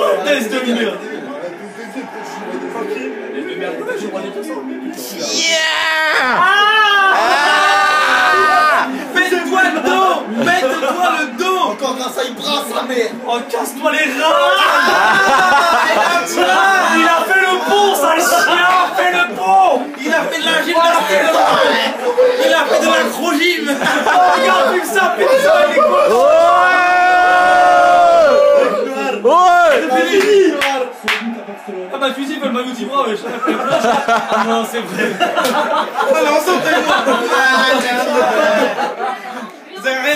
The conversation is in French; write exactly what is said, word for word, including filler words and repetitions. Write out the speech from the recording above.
Laisse dominer. Yeah! Mets-toi le dos! Mets-toi le dos! Encore grâce à il brasse sa mère! Oh, casse-toi les reins! Il a fait le pont, sale chien! Fais le pont! Il a fait de la gymnastique! Il a fait de l'acro-gym! Oh, regarde, fume ça, putain, il est quoi? Ouais! C'est fini! Ah bah fusil, fait le maillot d'Ibra, mais je sais pas. Ah non, c'est vrai. Allez, on s'entraîne! Vous avez rien